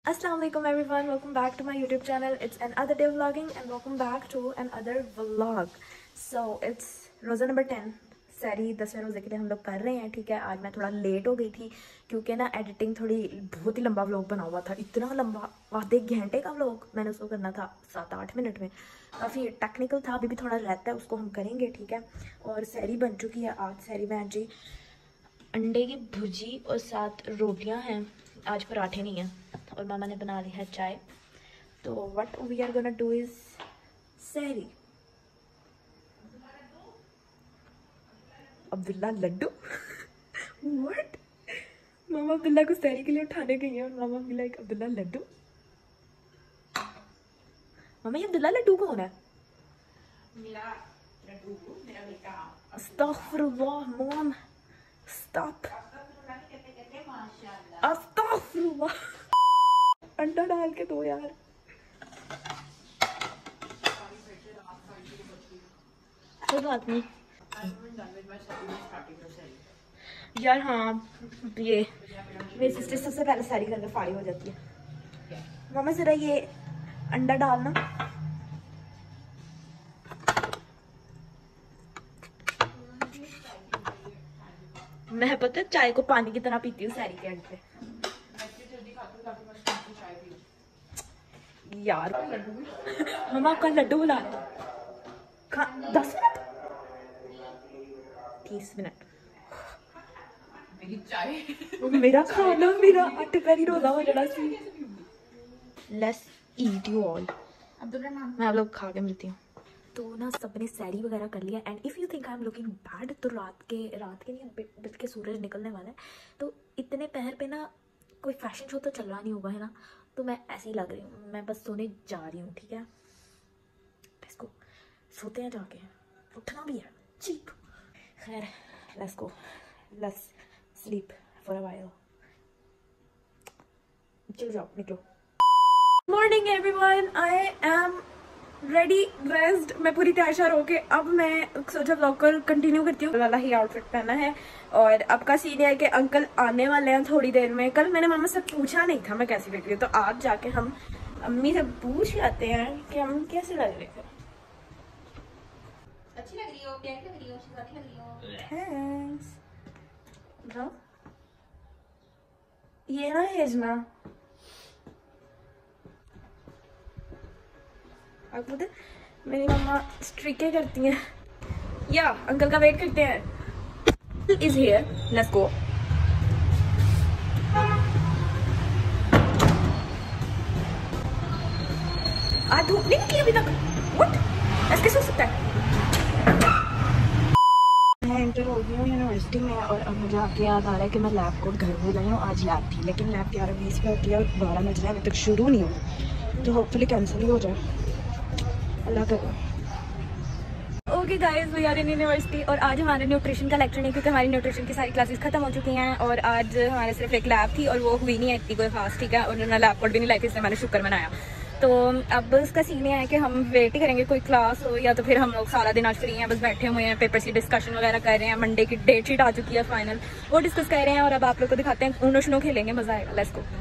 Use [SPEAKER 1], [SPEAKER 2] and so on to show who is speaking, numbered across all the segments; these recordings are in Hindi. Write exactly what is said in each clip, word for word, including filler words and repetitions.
[SPEAKER 1] Assalamu alaikum everyone, welcome back to my YouTube channel. It's another day of vlogging and welcome back to another vlog. So it's रोज़ा नंबर टेन, सैरी दसवें रोज़े के लिए हम लोग कर रहे हैं। ठीक है, आज मैं थोड़ा लेट हो गई थी क्योंकि ना एडिटिंग थोड़ी बहुत ही लंबा व्लॉग बना हुआ था, इतना लंबा आधे घंटे का व्लॉग मैंने उसको करना था सात आठ मिनट में। काफ़ी टेक्निकल था, अभी भी थोड़ा रहता है, उसको हम करेंगे। ठीक है, और सैरी बन चुकी है। आज सैरी में जी अंडे की भुजी और साथ रोटियाँ हैं, आज पराठे नहीं हैं। और मामा ने बना ली है चाय। तो what we are gonna do is sehri. Abdullah लड्डू व्हाट? मामा अब्दुल्ला को सहरी के लिए उठाने गई है और मामा भी लाइक अब्दुल्ला लड्डू। मामा ये अब्दुल्ला लड्डू कौन है?
[SPEAKER 2] मेरा लड्डू, मेरा बेटा।
[SPEAKER 1] अस्तगफिरुल्लाह मॉम, स्टॉप। अस्तगफिरुल्लाह, अंडा डाल के दो यार। कोई बात नहीं यार। हाँ, ये मेरी सिस्टर सबसे पहले सारी करके फाड़ी हो जाती है। मामा जरा ये अंडा डालना। मैं पता चाय को पानी की तरह पीती हूँ सारी के एंड पे यार। हम आपका लड्डू बुला खा दस मिनट तीस मिनट
[SPEAKER 2] मेरी चाय
[SPEAKER 1] मेरा खाना मेरा अट पैरी रोला हो जड़ा सी। Let's eat you all. मैं आप लोग खा के मिलती हूँ। तो ना सबने सैरी वगैरह कर लिया and if you think I am looking bad, तो रात के रात के नहीं बल्कि सूरज निकलने वाला है, तो इतने पहर पे ना कोई फैशन शो तो चल रहा नहीं होगा, है ना? तो मैं ऐसे ही लग रही हूँ, मैं बस सोने जा रही हूँ। ठीक है, इसको सोते हैं जाके, उठना भी है चीप। खैर let's go, let's sleep for a while. चलो जाओ, निकलो। Morning everyone, I am ready dressed. मैं पूरी तैयार श्यार होके अब मैं सोचा व्लॉग को कंटिन्यू करती हूँ। वाला ही आउटफिट पहना है और अब का सीन है कि अंकल आने वाले हैं थोड़ी देर में। कल मैंने मामा से पूछा नहीं था मैं कैसी लग रही हूँ, तो आज जाके हम अम्मी से पूछ आते हैं कि हम कैसे लग रहे थे।
[SPEAKER 2] अच्छी लग रही हो, प्यारी लग रही हो, शिजाती लग रही हो।
[SPEAKER 1] थैंक्स। बताओ ये ना हेजना आप पता मेरी मम्मा स्ट्रिके करती हैं या अंकल का वेट करते हैं। Is here, let's go. आज धूप नहीं निकली अभी तक। व्हाट? ऐसे कैसे हो सकता है? मैं एंटर हो गई हूँ यूनिवर्सिटी में और अब मुझे आके याद आ रहा है कि मैं लैब कोड घर में गई हूँ। आज लैब थी लेकिन लैब ग्यारह बीस पे होती है और बारह बज रहे हैं, अभी तक शुरू नहीं हुआ, तो होपफुली कैंसिल ही हो जाए। अल्लाह करो। Okay guys, we are in university और आज हमारे न्यूट्रिशन का लेक्चर नहीं, क्योंकि हमारी न्यूट्रिशन की सारी क्लासेस खत्म हो चुकी हैं और आज हमारे सिर्फ एक लैब थी और वो हुई नहीं है इतनी कोई खास। ठीक है, और उन्होंने लैब कोड भी नहीं लाई थी, इसलिए मैंने शुक्र मनाया। तो अब उसका सीन ये है कि हम वेट ही करेंगे कोई क्लास हो या तो फिर हम लोग सारा दिन आज फ्री हैं, बस बैठे हुए हैं, पेपर की डिस्कशन वगैरह कर रहे हैं। मंडे की डेट शीट आ चुकी है फाइनल, वो डिस्कस कर रहे हैं और अब आप लोग को दिखाते हैं। ऊनो शुनो खेलेंगे, मजा आएगा। Let's go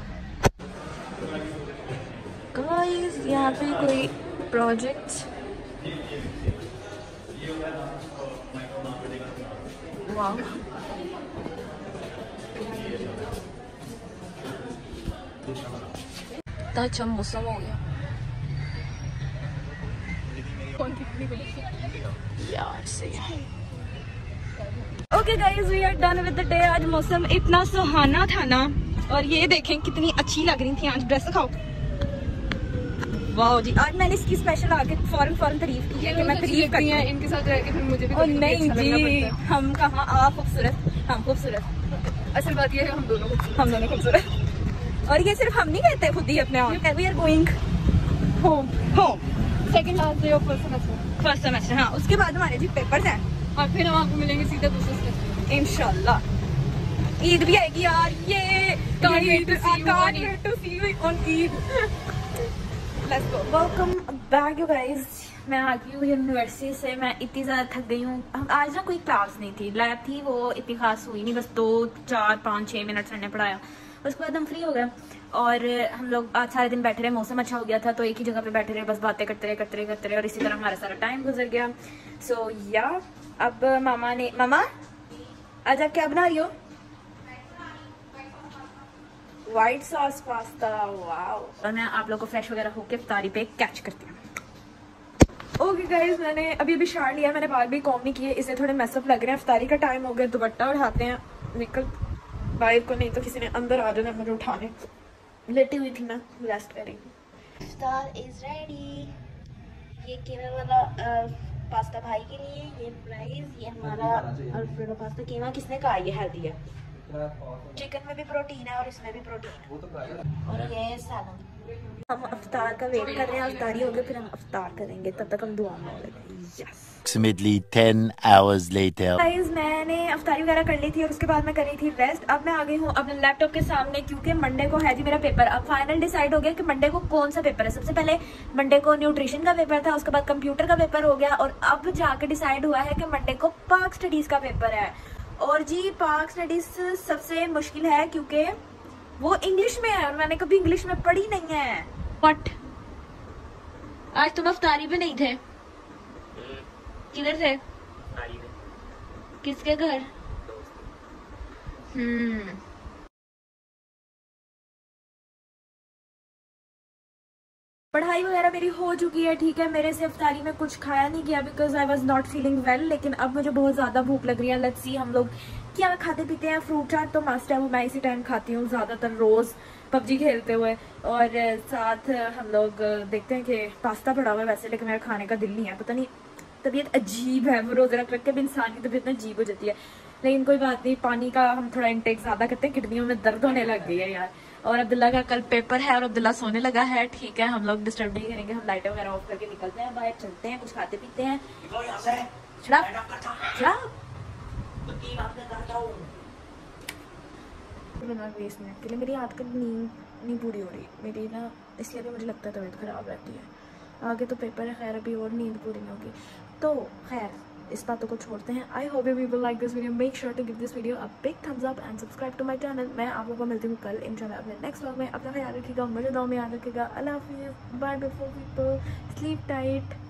[SPEAKER 1] guys. यहाँ पे कोई प्रोजेक्ट वाह इतना अच्छा मौसम हो गया यार, सही है। Okay guys, we are done with the day. आज मौसम इतना सुहाना था ना, और ये देखें कितनी अच्छी लग रही थी आज। ड्रेस दिखाओ। वाह जी, आज मैंने इसकी स्पेशल आके फौरन फौरन तारीफ की है कि मैं तारीफ करती हूं
[SPEAKER 2] इनके साथ रह के, फिर मुझे भी
[SPEAKER 1] और नहीं जी, हम कहाँ आप खूबसूरत, हम खूबसूरत।
[SPEAKER 2] असल बात ये है हम दोनों
[SPEAKER 1] हम दोनों खूबसूरत। और ये सिर्फ हम नहीं कहते खुद ही अपने आप। We are going home home
[SPEAKER 2] second last day of first semester.
[SPEAKER 1] First semester, हाँ। उसके बाद हमारे जी पेपर्स हैं
[SPEAKER 2] और फिर हम आपको मिलेंगे सीधा दूसरे सेमेस्टर
[SPEAKER 1] इंशाल्लाह। ईद भी आएगी यार, ये
[SPEAKER 2] Can't wait to see you on Eid.
[SPEAKER 1] to see you on Eid. Let's go. Welcome back you guys. मैं आ गई हूँ यूनिवर्सिटी से। मैं इतनी ज़्यादा थक गई हूँ। आज ना कोई क्लास नहीं थी, लैब थी, वो इतनी खास हुई नहीं, बस दो चार पाँच छः मिनट सर ने पढ़ाया, उसके बाद हम फ्री हो गए। और हम लोग आज सारे दिन बैठे रहे, मौसम अच्छा हो गया था तो एक ही जगह पे बैठे रहे, बस बातें करते रहे करते रहे करते रहे और इसी तरह हमारा सारा टाइम गुजर गया। सो so, या अब मामा ने, मामा आज आप क्या बना रही हो? White sauce pasta, wow. और मैं आप लोग को फ्रेश वगैरह होके इफ्तारी पे कैच करती हूँ। ओके गाइस, मैंने अभी अभी शार लिया, मैंने बाल भी कॉम नहीं किए, इसलिए थोड़े मैसअप लग रहे हैं। इफ्तारी का टाइम हो गया, दुपट्टा उठाते हैं, निकल बाहर को, नहीं तो किसी ने अंदर आ जाना मुझे उठाने। लेटी हुई थी मैं, रेस्ट करेंगी। Iftar is ready. ये कीमा वाला पास्ता भाई के लिए, ये फ्राइज, ये हमारा अल्फ्रेडो पास्ता। कीमा किसने कहा ये हेल्दी है? चिकन में भी प्रोटीन है और इसमें भी प्रोटीन है। और ये सैलड। हम अफ्तार का वेट कर रहे हैं, अफ्तारी हो गई फिर हम अफ्तार करेंगे, तब तक हम दुआ में होंगे। Yes.
[SPEAKER 3] Approximately ten hours later.
[SPEAKER 1] Guys, मैंने अफ्तारी वगैरह कर ली थी और उसके बाद मैं कर रही थी रेस्ट। अब मैं आ गई हूँ अपने लैपटॉप के सामने क्योंकि मंडे को है जी मेरा पेपर। अब फाइनल डिसाइड हो गया कि मंडे को कौन सा पेपर है। सबसे पहले मंडे को न्यूट्रिशन का पेपर था, उसके बाद कंप्यूटर का पेपर हो गया और अब जाके डिसाइड हुआ है कि मंडे को पाक स्टडीज का पेपर है। और जी पाक स्टडीज सबसे मुश्किल है क्योंकि वो इंग्लिश में है और मैंने कभी इंग्लिश में पढ़ी नहीं है। बट आज तुम अफ्तारी पे नहीं थे, किधर थे? किसके घर? हम्म पढ़ाई वगैरह मेरी हो चुकी है, ठीक है। मेरे से अफ्तारी में कुछ खाया नहीं गया because I was not feeling well, लेकिन अब मुझे बहुत ज्यादा भूख लग रही है। लेट्स सी हम लोग क्या खाते पीते हैं। फ्रूट चाट तो मस्ट है, वो मैं इसी टाइम खाती हूँ ज्यादातर रोज पबजी खेलते हुए। और साथ हम लोग देखते हैं कि पास्ता पड़ा हुआ है वैसे, लेकिन मेरा खाने का दिल नहीं है। पता नहीं तबीयत अजीब है, वो रोज रख रख के भी इंसान की तबीयत अजीब हो जाती है। लेकिन कोई बात नहीं, पानी का हम थोड़ा इंटेक ज्यादा करते हैं, किडनियों में दर्द होने लग गई है यार। और अब्दुल्ला का कल पेपर है और अब्दुल्ला सोने लगा है, ठीक है। हम लोग डिस्टर्ब नहीं करेंगे, हम लाइटें वगैरह ऑफ करके निकलते हैं बाहर, चलते हैं, कुछ खाते पीते हैं। बीस मिनट के लिए मेरी आजकल नींद नहीं पूरी हो रही मेरी ना, इसलिए भी मुझे लगता है तबीयत खराब रहती है। आगे तो पेपर है, खैर अभी और नींद पूरी नहीं होगी। तो खैर इस बातों को छोड़ते हैं। I hope you will like this video, make sure to give this video a big thumbs up and subscribe to my channel. मैं आप लोगों को मिलती हूँ कल इंशाल्लाह अपने नेक्स्ट व्लॉग में। अपना ख्याल रखिएगा, मुझे दुआ में याद रखिएगा। अल्लाह हाफिज़, bye bye for people, sleep tight.